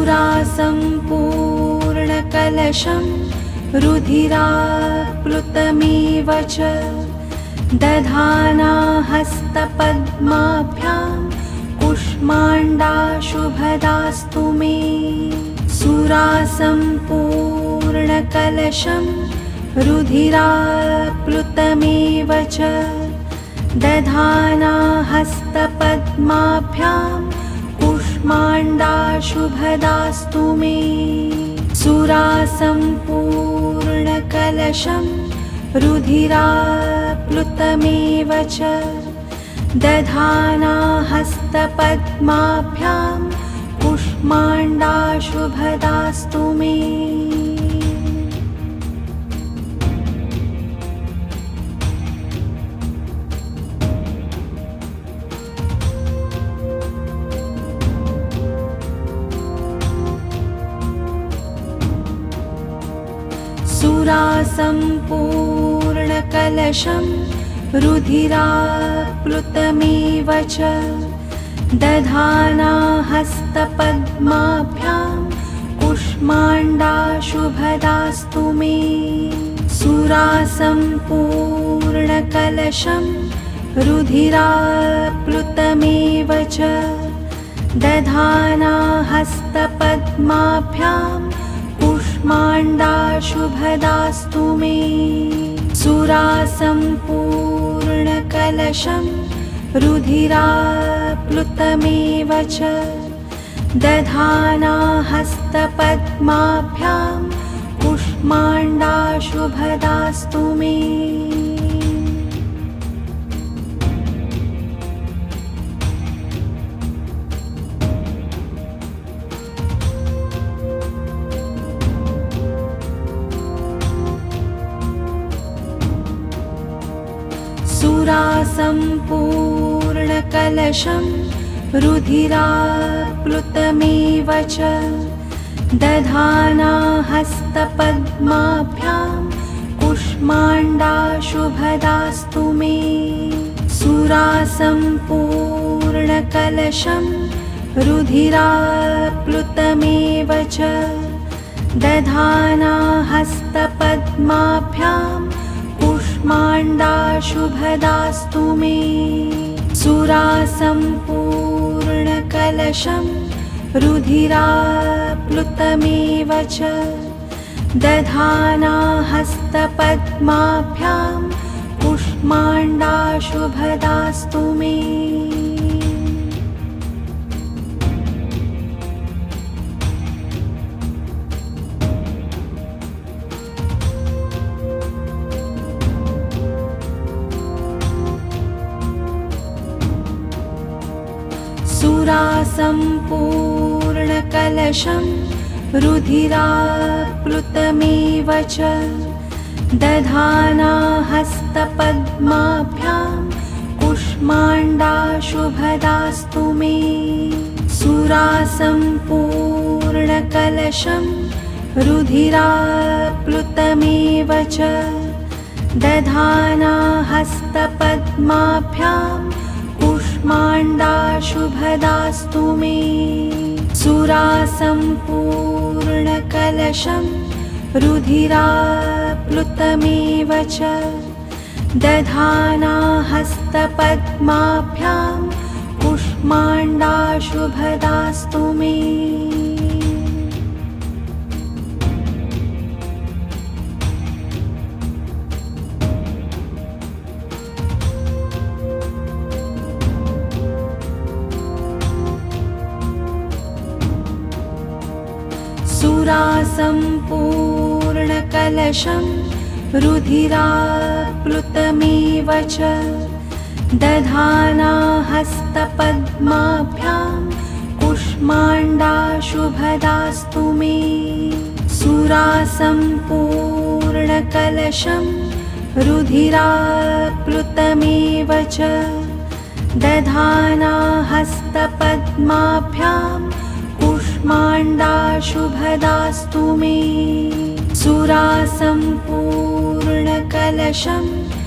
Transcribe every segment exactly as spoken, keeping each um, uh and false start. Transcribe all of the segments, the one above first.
सुरासम्पूर्णकलशं रुधिराप्लुतमेव च दधाना हस्तपद्माभ्यां कुष्माण्डाशुभदास्तु मे। सुरासम्पूर्णकलशं रुधिराप्लुतमेव च दधाना हस्तपद्माभ्यां कुष्माण्डाशुभदास्तु मे। सुरासम्पूर्णकलशं रुधिराप्लुतमेव च दधाना हस्तपद्माभ्यां कुष्माण्डाशुभदास्तु मे। सुरासम्पूर्णकलशं रुधिराप्लुतमेव च दधाना हस्तपद्माभ्यां कुष्माण्डाशुभदास्तु मे। सुरासम्पूर्णकलशं रुधिराप्लुतमेव च दधाना हस्तपद्माभ्यां कुष्माण्डाशुभदास्तु मे। सुरासम्पूर्णकलशं रुधिराप्लुतमेव च दधाना हस्तपद्माभ्यां कुष्माण्डाशुभदास्तु मे। सुरासम्पूर्णकलशं रुधिराप्लुतमेव च दधाना हस्तपद्माभ्यां कुष्माण्डाशुभदास्तु मे। सुरासम्पूर्णकलशं रुधिराप्लुतमेव च दधाना हस्तपद्माभ्यां कुष्माण्डाशुभदास्तु मे। सुरासम्पूर्णकलशं रुधिराप्लुतमेव च दधाना हस्तपद्माभ्यां कुष्माण्डाशुभदास्तु मे। सुरासम्पूर्णकलशं रुधिराप्लुतमेव च दधाना हस्तपद्माभ्यां कुष्माण्डाशुभदास्तु मे। सुरासम्पूर्णकलशं रुधिराप्लुतमेव च दधाना हस्तपद्माभ्यां कुष्माण्डाशुभदास्तु मे। सुरासम्पूर्णकलशं रुधिराप्लुतमेव च दधाना हस्तपद्माभ्यां कुष्माण्डाशुभदास्तु मे। सुरासम्पूर्णकलशं रुधिराप्लुतमेव च दधाना हस्तपद्माभ्यां कुष्माण्डाशुभदास्तु मे। सुरासम्पूर्णकलशं रुधिराप्लुतमेव च दधाना हस्तपद्माभ्यां कुष्माण्डाशुभदास्तु मे। सुरासम्पूर्णकलशं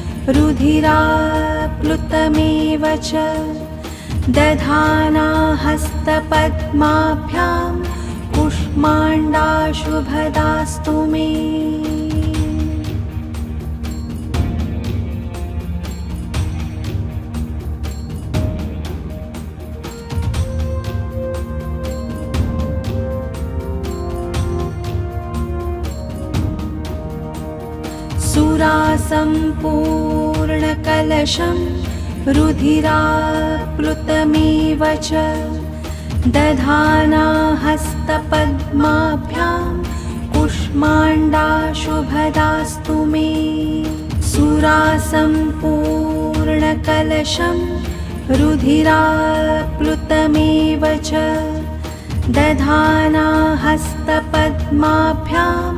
रुधिराप्लुतमेव च दधाना हस्तपद्माभ्यां कुष्माण्डाशुभदास्तु मे। सुरासम्पूर्णकलशं रुधिराप्लुतमेव च दधाना हस्तपद्माभ्यां कुष्माण्डाशुभदास्तु मे। सुरासम्पूर्णकलशं रुधिराप्लुतमेव च दधाना हस्तपद्माभ्यां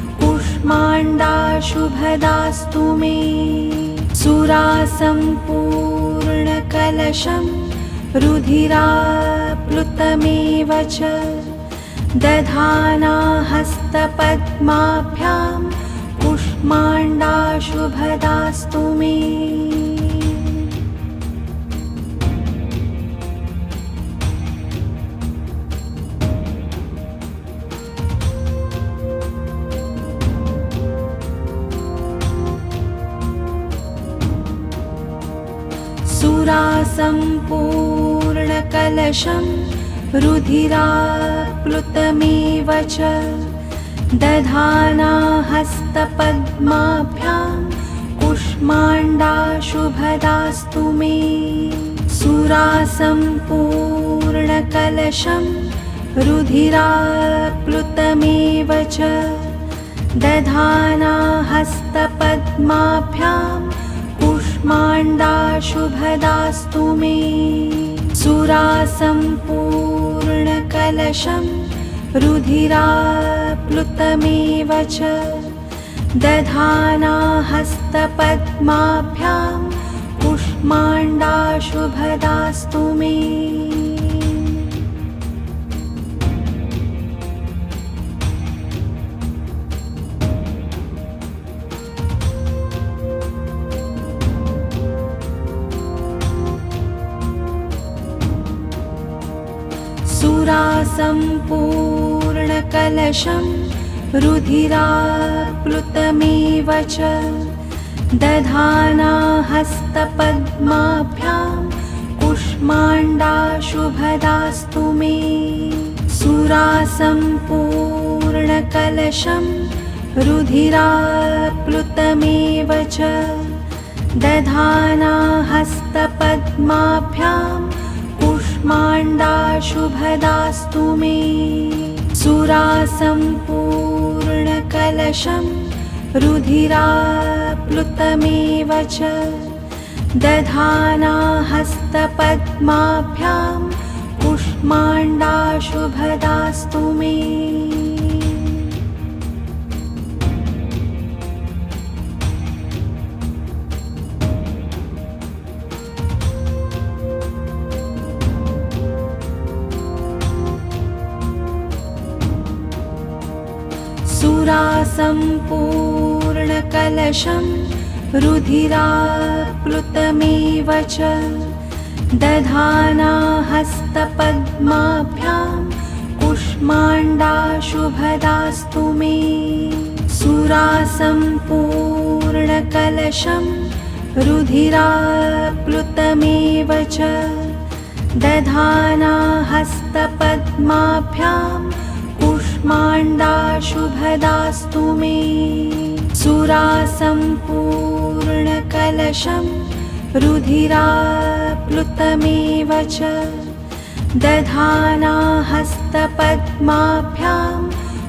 कुष्माण्डाशुभदास्तु मे। सुरासम्पूर्णकलशं रुधिराप्लुतमेव च दधाना हस्तपद्माभ्यां कुष्माण्डाशुभदास्तु मे। सुरासम्पूर्णकलशं रुधिराप्लुतमेव च दधाना हस्तपद्माभ्यां कुष्माण्डाशुभदास्तु मे। सुरासम्पूर्णकलशं रुधिराप्लुतमेव च दधाना हस्तपद्माभ्यां कुष्माण्डाशुभदास्तु मे। सुरासम्पूर्णकलशं रुधिराप्लुतमेव च दधाना हस्तपद्माभ्यां कुष्माण्डाशुभदास्तु मे। सुरासम्पूर्णकलशं रुधिराप्लुतमेव च दधाना हस्तपद्माभ्यां कुष्माण्डाशुभदास्तु मे। सुरासम्पूर्णकलशं रुधिराप्लुतमेव च दधाना हस्तपद्माभ्यां कुष्माण्डाशुभदास्तु मे। सुरासम्पूर्णकलशं रुधिराप्लुतमेव च दधाना हस्तपद्माभ्यां कुष्माण्डाशुभदास्तु मे। सुरासम्पूर्णकलशं रुधिराप्लुतमेव च दधाना हस्तपद्माभ्यां कुष्माण्डाशुभदास्तु मे। सुरासम्पूर्णकलशं रुधिराप्लुतमेव च दधाना हस्तपद्माभ्यां कुष्माण्डाशुभदास्तु मे। सुरासम्पूर्णकलशं रुधिराप्लुतमेव च दधाना हस्तपद्माभ्यां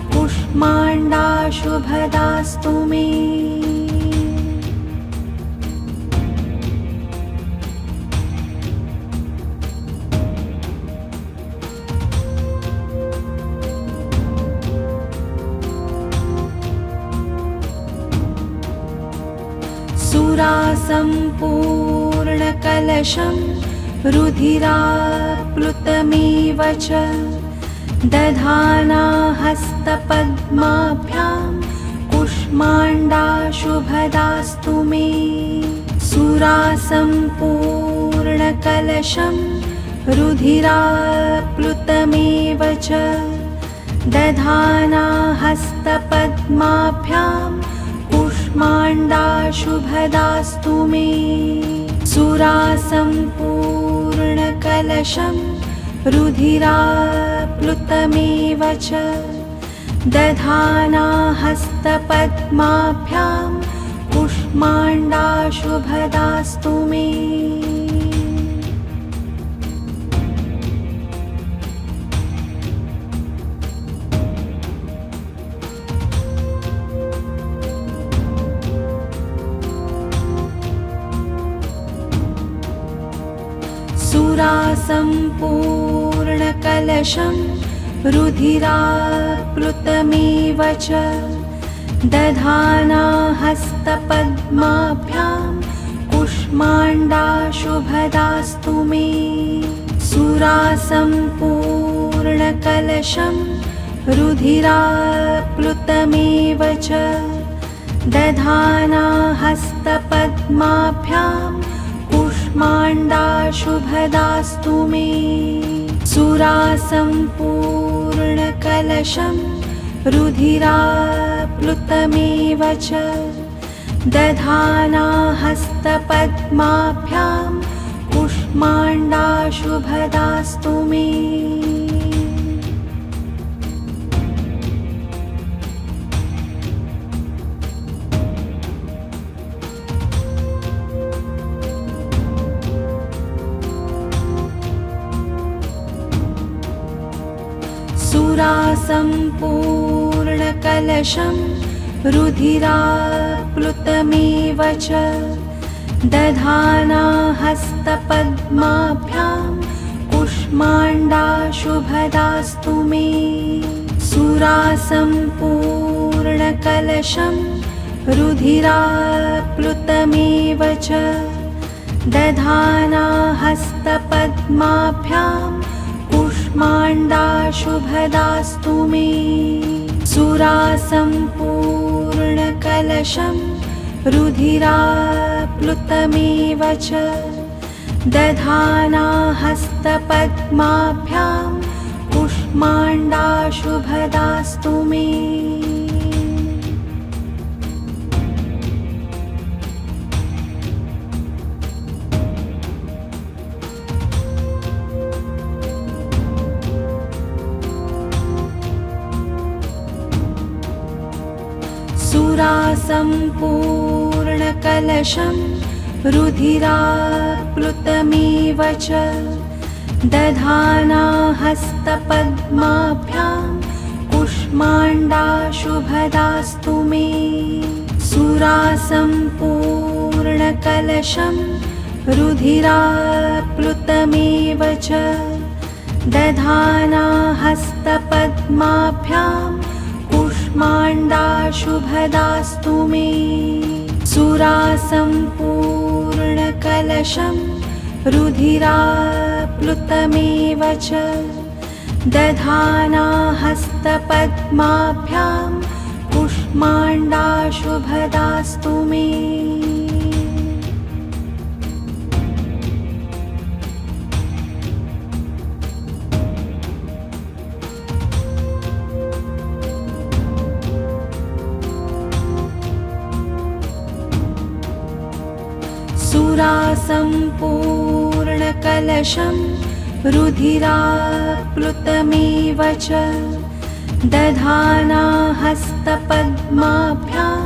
कुष्माण्डाशुभदास्तु मे। सुरासम्पूर्णकलशं रुधिराप्लुतमेव च दधाना हस्तपद्माभ्यां कुष्माण्डाशुभदास्तु मे। सुरासम्पूर्णकलशं रुधिराप्लुतमेव च दधाना हस्तपद्माभ्यां कुष्माण्डाशुभदास्तु मे सुरासम्पूर्णकलशं रुधिराप्लुतमेव च दधाना हस्तपद्माभ्यां कुष्माण्डाशुभदास्तु मे सुरासम्पूर्णकलशं रुधिराप्लुतमेव च दधाना हस्तपद्माभ्यां कुष्माण्डाशुभदास्तु मे सुरासम्पूर्णकलशं रुधिराप्लुतमेव च दधाना हस्तपद्माभ्यां कुष्माण्डाशुभदास्तु मे सुरासम्पूर्णकलशं रुधिराप्लुतमेव च दधाना हस्तपद्माभ्यां कुष्माण्डाशुभदास्तु मे सुरासम्पूर्णकलशं रुधिराप्लुतमेव च दधाना हस्तपद्माभ्यां कुष्माण्डाशुभदास्तु मे सुरासम्पूर्णकलशं रुधिराप्लुतमेव च दधाना हस्तपद्माभ्यां कुष्माण्डाशुभदास्तु मे सुरासम्पूर्णकलशं रुधिराप्लुतमेव च दधाना हस्तपद्माभ्यां कुष्माण्डाशुभदास्तु मे सुरासम्पूर्णकलशं रुधिराप्लुतमेव च दधाना हस्तपद्माभ्यां कुष्माण्डाशुभदास्तु मे सुरासम्पूर्णकलशं रुधिराप्लुतमेव च दधाना हस्तपद्माभ्यां कुष्माण्डाशुभदास्तु मे सुरासम्पूर्णकलशं रुधिराप्लुतमेव च दधाना हस्तपद्माभ्यां कुष्माण्डाशुभदास्तु मे सुरासम्पूर्णकलशं रुधिराप्लुतमेव च दधाना हस्तपद्माभ्यां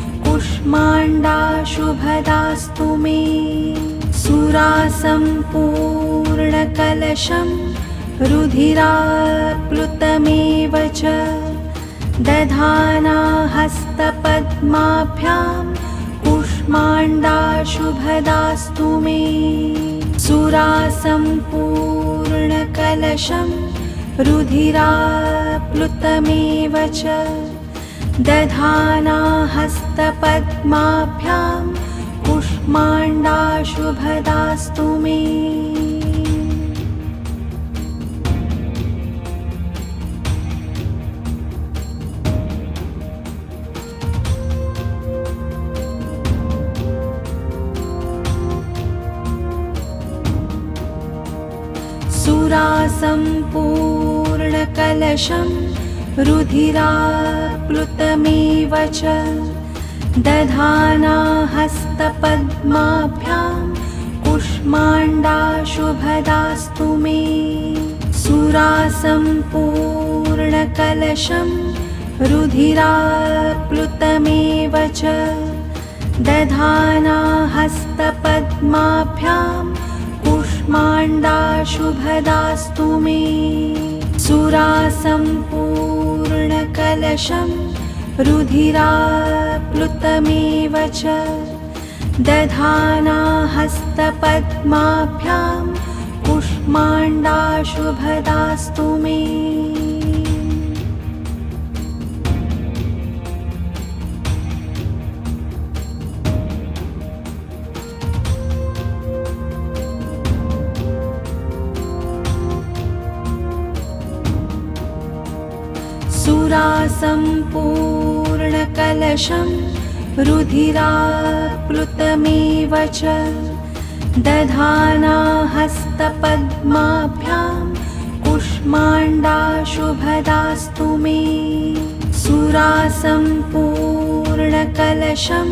कुष्माण्डाशुभदास्तु मे सुरासम्पूर्णकलशं रुधिराप्लुतमेव च दधाना हस्तपद्माभ्यां कुष्माण्डाशुभदास्तु मे सुरासम्पूर्णकलशं रुधिराप्लुतमेव च दधाना हस्तपद्माभ्यां कुष्माण्डाशुभदास्तु मे सुरासम्पूर्णकलशं रुधिराप्लुतमेव च दधाना हस्तपद्माभ्यां कुष्माण्डाशुभदास्तु मे सुरासम्पूर्णकलशं रुधिराप्लुतमेव च दधाना हस्तपद्माभ्यां कुष्माण्डाशुभदास्तु मे सुरासम्पूर्णकलशं रुधिराप्लुतमेव च दधाना हस्तपद्माभ्यां कुष्माण्डाशुभदास्तु मे सुरासम्पूर्णकलशं रुधिराप्लुतमेव च दधाना हस्तपद्माभ्यां कुष्माण्डाशुभदास्तु मे सुरासम्पूर्णकलशं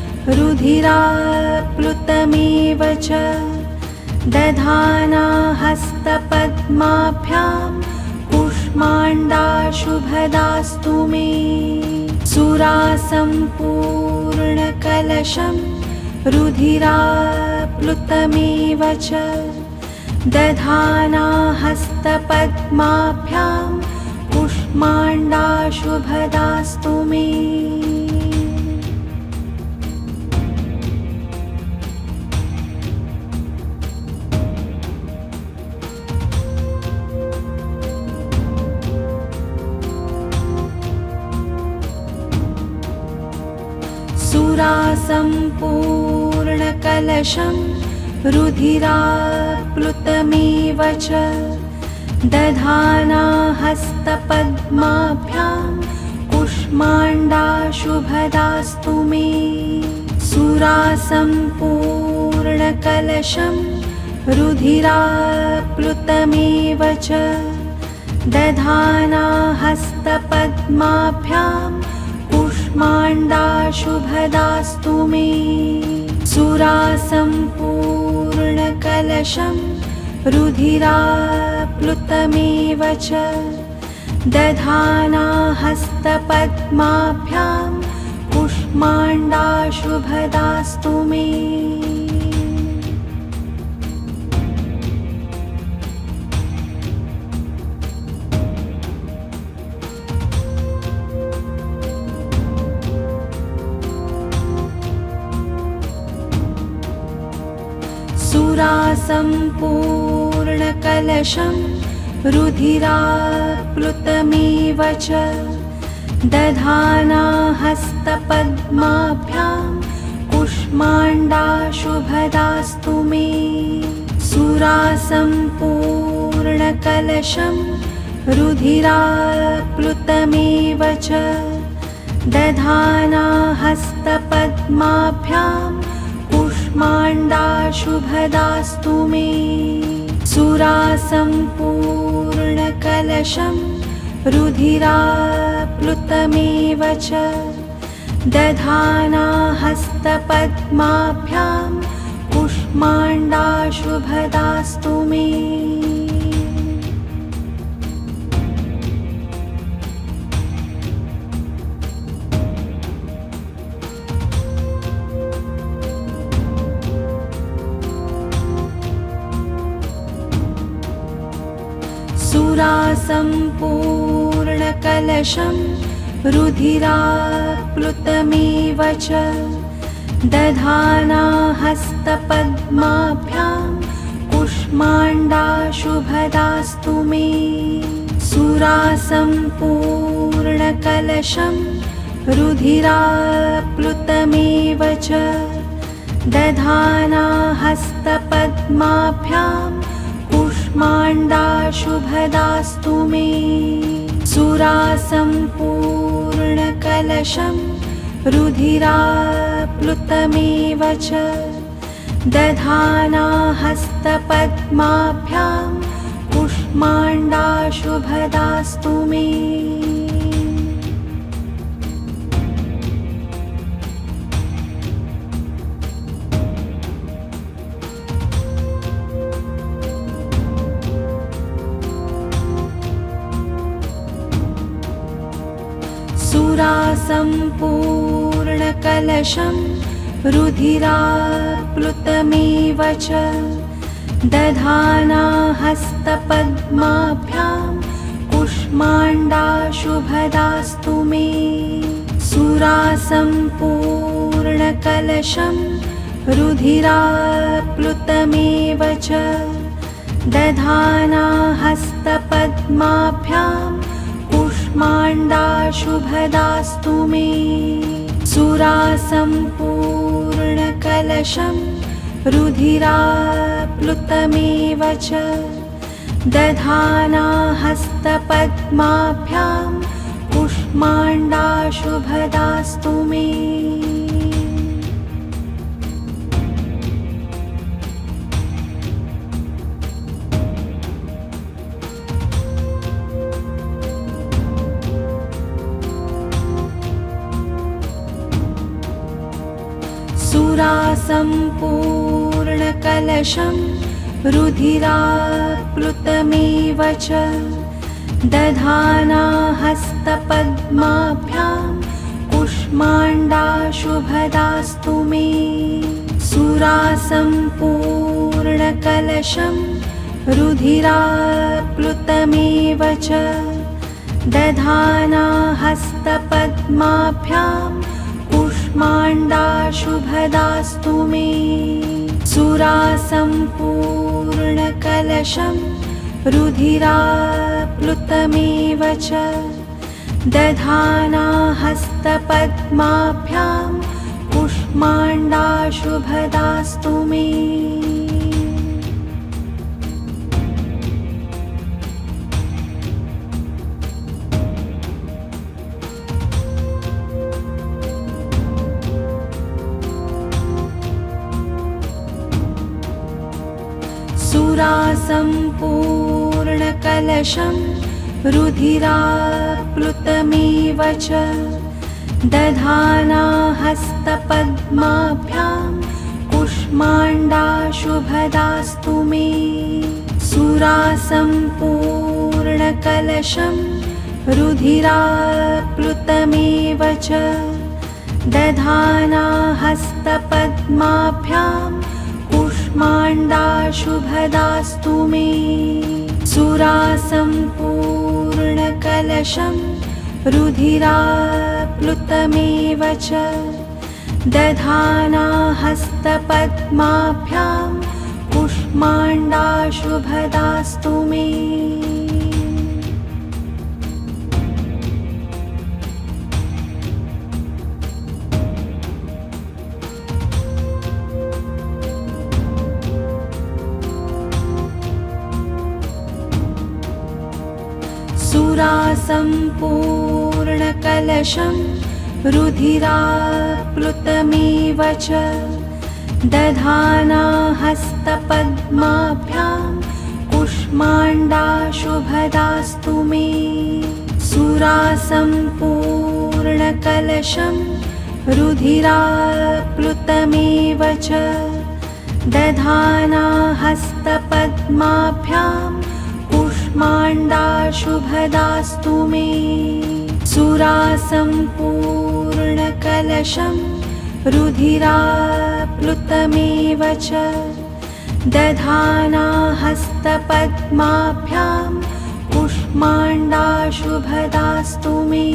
रुधिराप्लुतमेव च दधाना हस्तपद्माभ्यां कुष्माण्डाशुभदास्तु मे सुरासम्पूर्णकलशं रुधिराप्लुतमेव च दधाना हस्तपद्माभ्यां कुष्माण्डाशुभदास्तु मे सुरासम्पूर्णकलशं रुधिराप्लुतमेव च दधाना हस्तपद्माभ्यां कुष्माण्डाशुभदास्तु मे सुरासम्पूर्णकलशं रुधिराप्लुतमेव च दधाना हस्तपद्माभ्यां कुष्माण्डाशुभदास्तु मे सुरासम्पूर्णकलशं रुधिराप्लुतमेव च दधाना हस्तपद्माभ्यां कुष्माण्डाशुभदास्तु मे सुरासम्पूर्णकलशं रुधिराप्लुतमेव च दधाना हस्तपद्माभ्यां कुष्माण्डाशुभदास्तु मे सुरासम्पूर्णकलशं रुधिराप्लुतमेव च दधाना हस्तपद्माभ्यां कुष्माण्डाशुभदास्तु मे सुरासम्पूर्णकलशं रुधिराप्लुतमेव च दधाना हस्तपद्माभ्यां कुष्माण्डाशुभदास्तु मे सुरासम्पूर्णकलशं रुधिराप्लुतमेव च दधाना हस्तपद्माभ्यां कुष्माण्डाशुभदास्तु मे सुरासम्पूर्णकलशं रुधिराप्लुतमेव च दधाना हस्तपद्माभ्यां कुष्माण्डाशुभदास्तु मे सुरासम्पूर्णकलशं रुधिराप्लुतमेव च दधाना हस्तपद्माभ्यां कुष्माण्डाशुभदास्तु कूष्माण्डाशुभदास्तु मे। सुरासम्पूर्णकलशं रुधिराप्लुतमेव च दधाना हस्तपद्माभ्यां कूष्माण्डाशुभदास्तु मे। सुरासम्पूर्णकलशं रुधिराप्लुतमेव च दधाना हस्तपद्माभ्यां कूष्माण्डाशुभदास्तु मे। सुरासम्पूर्णकलशं रुधिराप्लुतमेव च दधाना हस्तपद्माभ्यां कूष्माण्डाशुभदास्तु मे। सुरासम्पूर्णकलशं रुधिराप्लुतमेव च दधाना हस्तपद्माभ्यां कूष्माण्डाशुभदास्तु मे। सुरासम्पूर्णकलशं रुधिराप्लुतमेव च दधाना हस्तपद्माभ्यां कूष्माण्डाशुभदास्तु मे। सुरासम्पूर्णकलशं रुधिराप्लुतमेव च दधाना हस्तपद्माभ्यां कूष्माण्डाशुभदास्तु मे। सुरासम्पूर्णकलशं रुधिराप्लुतमेव च दधाना हस्तपद्माभ्यां कूष्माण्डाशुभदास्तु मे। सुरासम्पूर्णकलशं रुधिराप्लुतमेव च दधाना हस्तपद्माभ्यां कूष्माण्डाशुभदास्तु मे। सुरासम्पूर्णकलशं रुधिराप्लुतमेव च दधाना हस्तपद्माभ्यां कूष्माण्डाशुभदास्तु मे। सुरासम्पूर्णकलशं रुधिराप्लुतमेव च दधाना हस्तपद्माभ्यां कूष्माण्डाशुभदास्तु मे। सुरासम्पूर्णकलशं रुधिराप्लुतमेव च दधाना हस्तपद्माभ्यां कूष्माण्डाशुभदास्तु मे। सुरासम्पूर्णकलशं रुधिराप्लुतमेव च दधाना हस्तपद्माभ्यां कूष्माण्डाशुभदास्तु मे।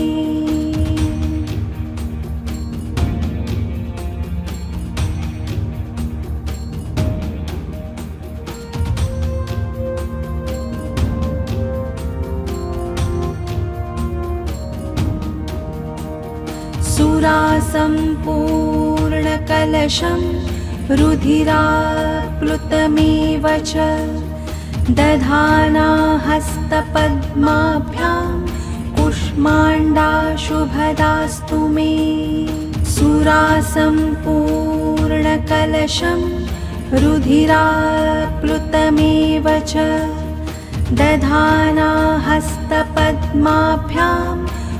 सुरासम्पूर्णकलशं रुधिराप्लुतमेव च दधाना हस्तपद्माभ्यां कूष्माण्डाशुभदास्तु मे। सुरासम्पूर्णकलशं रुधिराप्लुतमेव च दधाना हस्तपद्माभ्यां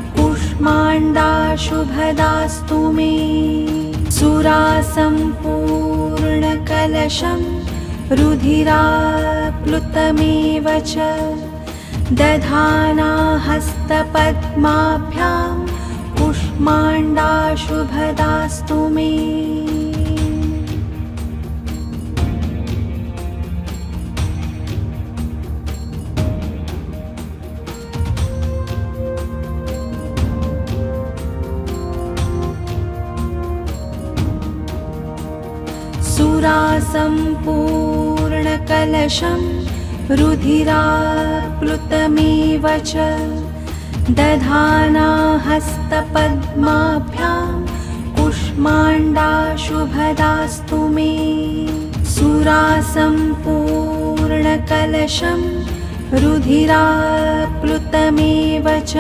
कुष्माण्डाशुभदास्तु मे सुरासम्पूर्णकलशं रुधिराप्लुतमेव च दधाना हस्तपद्माभ्यां कुष्माण्डाशुभदास्तु मे सुरासम्पूर्णकलशं रुधिराप्लुतमेव च दधाना हस्तपद्माभ्यां कुष्माण्डाशुभदास्तु मे सुरासम्पूर्णकलशं रुधिराप्लुतमेव च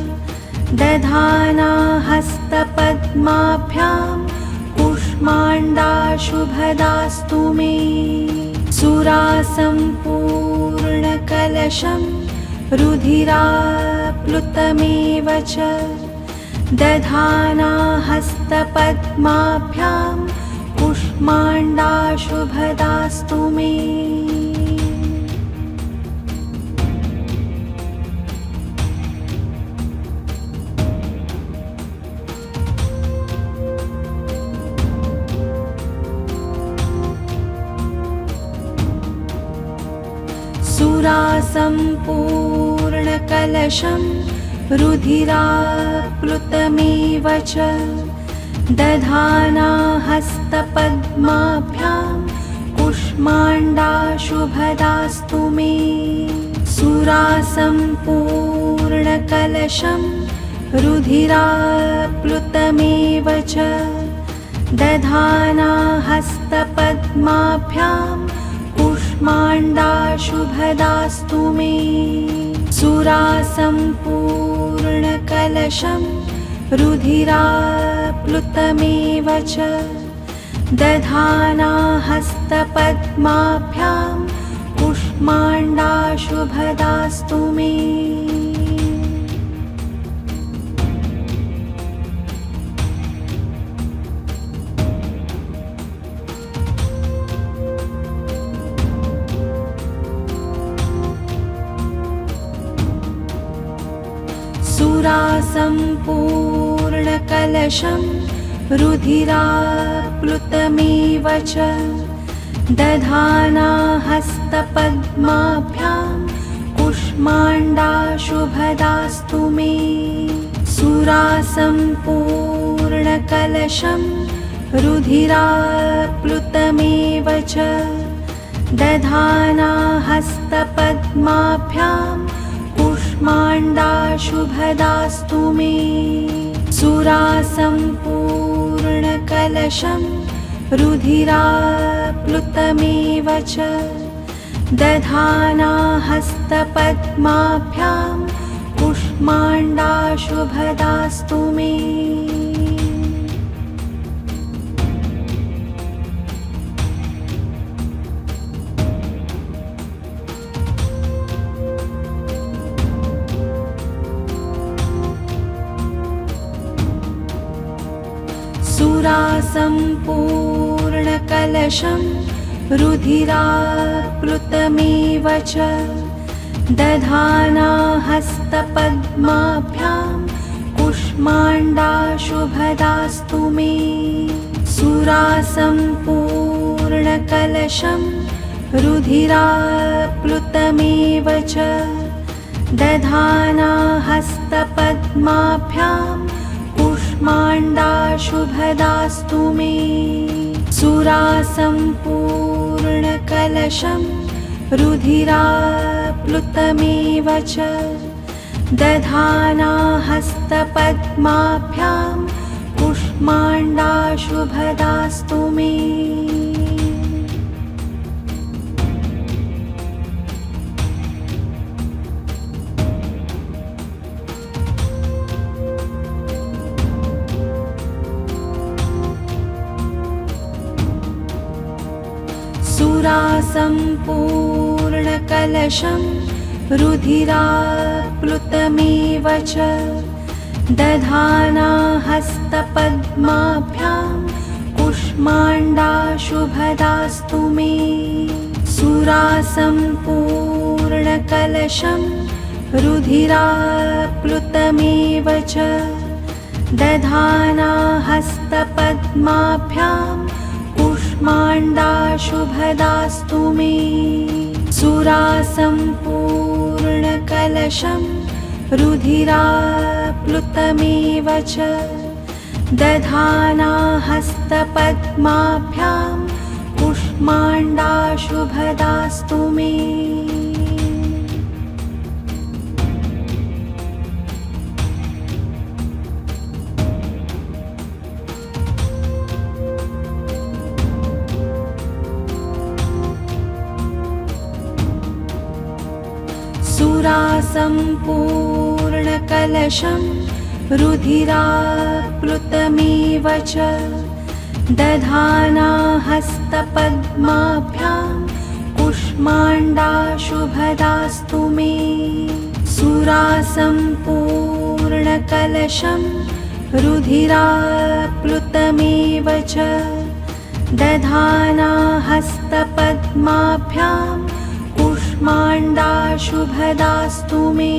दधाना हस्तपद्माभ्यां कुष्माण्डाशुभदास्तु मे सुरासम्पूर्णकलशं रुधिराप्लुतमेव च दधाना हस्तपद्माभ्यां कुष्माण्डाशुभदास्तु मे सुरासम्पूर्णकलशं रुधिराप्लुतमेव च दधाना हस्तपद्माभ्यां कुष्माण्डाशुभदास्तु मे सुरासम्पूर्णकलशं रुधिराप्लुतमेव च दधाना हस्तपद्माभ्यां कुष्माण्डाशुभदास्तु मे सुरासम्पूर्णकलशं रुधिराप्लुतमेव च दधाना हस्तपद्माभ्यां कुष्माण्डाशुभदास्तु मे सुरासम्पूर्णकलशं रुधिराप्लुतमेव च दधाना हस्तपद्माभ्यां कुष्माण्डाशुभदास्तु मे सुरासम्पूर्णकलशं रुधिराप्लुतमेव च दधाना हस्तपद्माभ्यां कुष्माण्डाशुभदास्तु मे सुरासम्पूर्णकलशं रुधिराप्लुतमेव च दधाना हस्तपद्माभ्यां कुष्माण्डाशुभदास्तु मे सुरासम्पूर्णकलशं रुधिराप्लुतमेव च दधाना हस्तपद्माभ्यां कुष्माण्डाशुभदास्तु मे सुरासम्पूर्णकलशं रुधिराप्लुतमेव च दधाना हस्तपद्माभ्यां कुष्माण्डाशुभदास्तु मे सुरासम्पूर्णकलशं रुधिराप्लुतमेव च दधाना हस्तपद्माभ्यां कुष्माण्डाशुभदास्तु मे सुरासम्पूर्णकलशं रुधिराप्लुतमेव च दधाना हस्तपद्माभ्यां कुष्माण्डाशुभदास्तु मे सुरासम्पूर्णकलशं रुधिराप्लुतमेव च दधाना हस्तपद्माभ्यां कुष्माण्डाशुभदास्तु मे सुरासम्पूर्णकलशं रुधिराप्लुतमेव च दधाना हस्तपद्माभ्यां कुष्माण्डाशुभदास्तु मे सुरासम्पूर्णकलशं रुधिराप्लुतमेव च दधाना हस्तपद्माभ्यां कुष्माण्डाशुभदास्तु मे सुरासम्पूर्णकलशं रुधिराप्लुतमेव च दधाना हस्तपद्माभ्यां कुष्माण्डाशुभदास्तु मे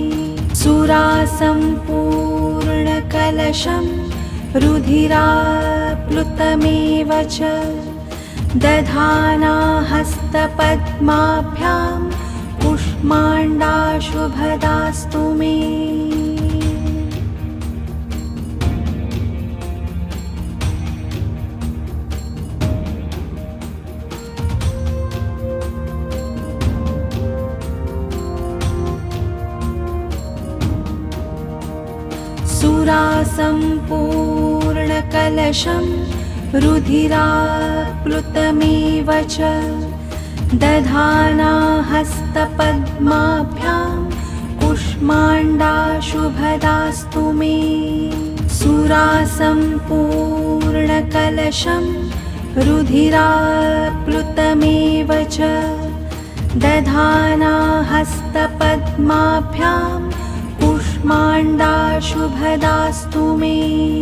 सुरासम्पूर्णकलशं रुधिराप्लुतमेव च दधाना हस्तपद्माभ्यां कुष्माण्डाशुभदास्तु मे सुरासम्पूर्णकलशं रुधिराप्लुतमेव च दधाना हस्तपद्माभ्यां कुष्माण्डाशुभदास्तु मे सुरासम्पूर्णकलशं रुधिराप्लुतमेव च दधाना हस्तपद्माभ्यां कुष्माण्डाशुभदास्तु मे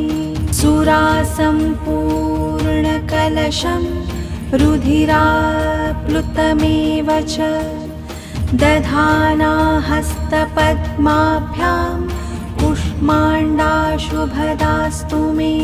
सुरासम्पूर्णकलशं रुधिराप्लुतमेव च दधाना हस्तपद्माभ्यां कुष्माण्डाशुभदास्तु मे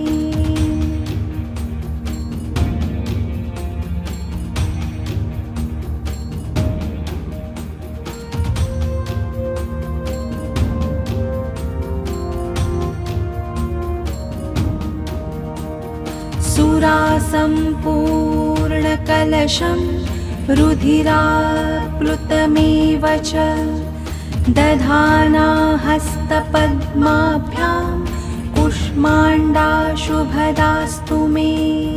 सुरासम्पूर्णकलशं रुधिराप्लुतमेव च दधाना हस्तपद्माभ्यां कुष्माण्डाशुभदास्तु मे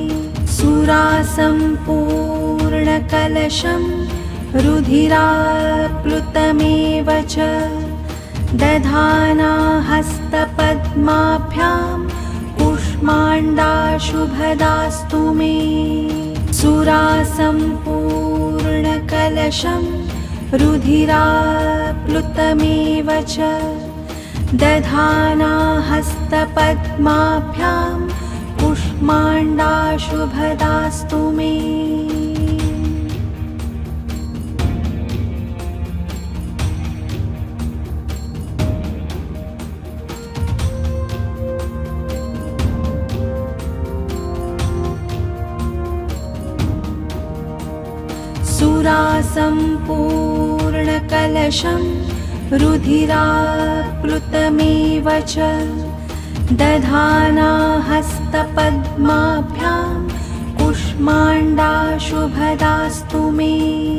सुरासम्पूर्णकलशं रुधिराप्लुतमेव च दधाना हस्तपद्माभ्यां कुष्माण्डाशुभदास्तु मे सुरासम्पूर्णकलशं रुधिराप्लुतमेव च दधाना हस्तपद्माभ्यां कुष्माण्डाशुभदास्तु मे सुरासम्पूर्णकलशं रुधिराप्लुतमेव च दधाना हस्तपद्माभ्यां कुष्माण्डाशुभदास्तु मे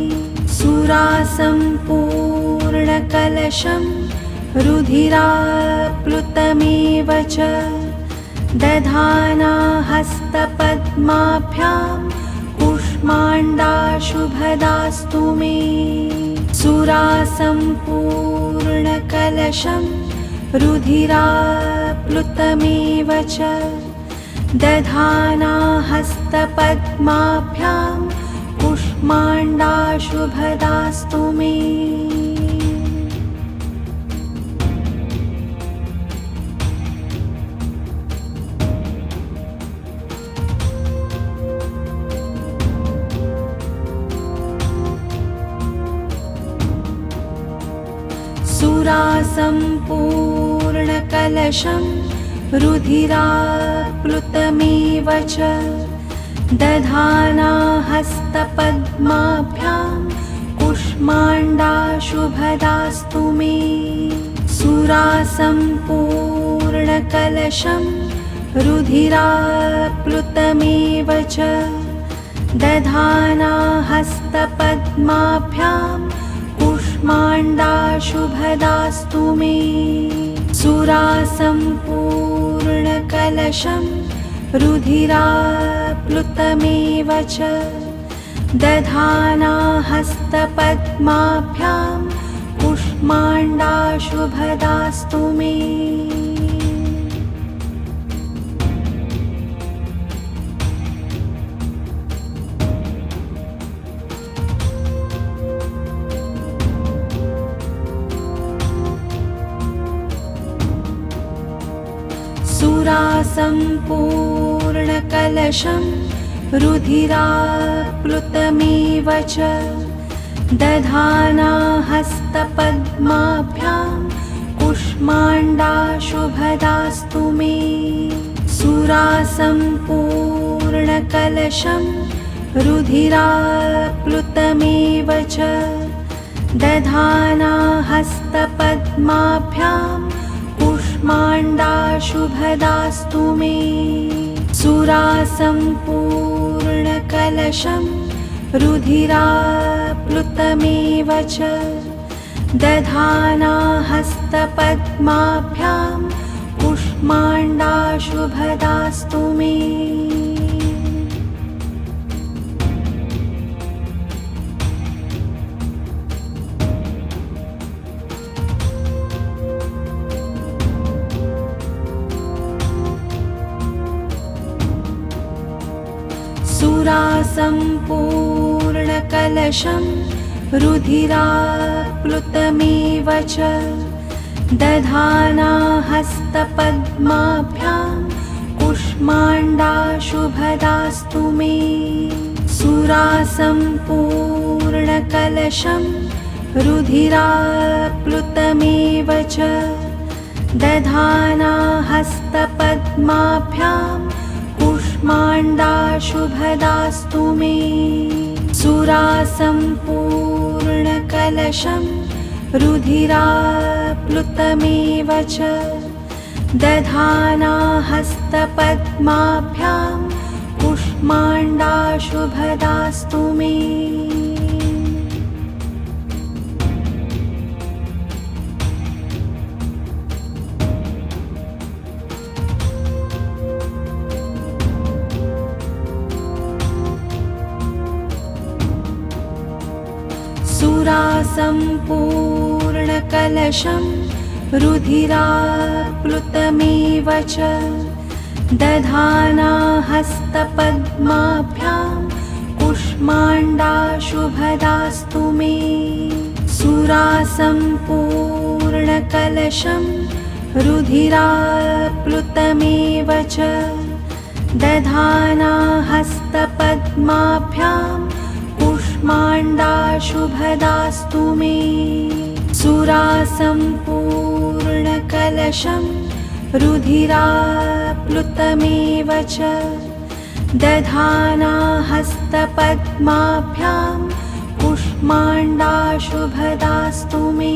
सुरासम्पूर्णकलशं रुधिराप्लुतमेव च दधाना हस्तपद्माभ्यां कुष्माण्डाशुभदास्तु मे सुरासम्पूर्णकलशं रुधिराप्लुतमेव च दधाना हस्तपद्माभ्यां कुष्माण्डाशुभदास्तु मे सुरासम्पूर्णकलशं रुधिराप्लुतमेव च दधाना हस्तपद्माभ्यां कुष्माण्डाशुभदास्तु मे। सुरासम्पूर्णकलशं रुधिराप्लुतमेव च दधाना हस्तपद्माभ्यां कुष्माण्डाशुभदास्तु मे। सुरासम्पूर्णकलशं रुधिराप्लुतमेव च दधाना हस्तपद्माभ्यां कुष्माण्डाशुभदास्तु मे। सुरासम्पूर्णकलशं रुधिराप्लुतमेव च दधाना हस्तपद्माभ्यां कुष्माण्डाशुभदास्तु मे। सुरासम्पूर्णकलशं रुधिराप्लुतमेव च दधाना हस्तपद्माभ्यां कुष्माण्डाशुभदास्तु मे। सुरासम्पूर्णकलशं रुधिराप्लुतमेव च दधाना हस्तपद्माभ्यां कुष्माण्डाशुभदास्तु मे। सुरासम्पूर्णकलशं रुधिराप्लुतमेव च दधाना हस्तपद्माभ्यां कुष्माण्डाशुभदास्तु मे। सुरासम्पूर्णकलशं रुधिराप्लुतमेव च दधाना हस्तपद्माभ्यां कुष्माण्डाशुभदास्तु मे। सुरासम्पूर्णकलशं रुधिराप्लुतमेव च दधाना हस्तपद्माभ्यां कुष्माण्डाशुभदास्तु मे। सुरासम्पूर्णकलशं रुधिराप्लुतमेव च दधाना हस्तपद्माभ्यां कुष्माण्डाशुभदास्तु मे। सुरासम्पूर्णकलशं रुधिराप्लुतमेव च दधाना हस्तपद्माभ्यां कुष्माण्डाशुभदास्तु मे। सुरासम्पूर्णकलशं रुधिराप्लुतमेव च दधाना हस्तपद्माभ्यां कुष्माण्डाशुभदास्तु मे।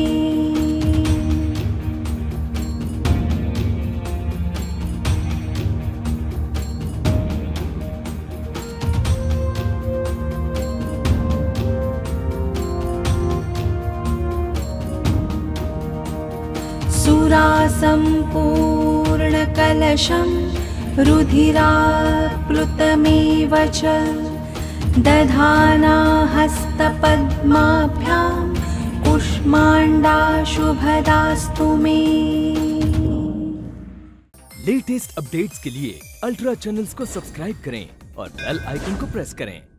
सुरासम्पूर्णकलशं रुधिराप्लुतमेव च दधाना हस्तपद्माभ्यां कुष्माण्डाशुभदास्तु मे। लेटेस्ट अपडेट्स के लिए अल्ट्रा चैनल्स को सब्सक्राइब करें और बेल आइकन को प्रेस करें।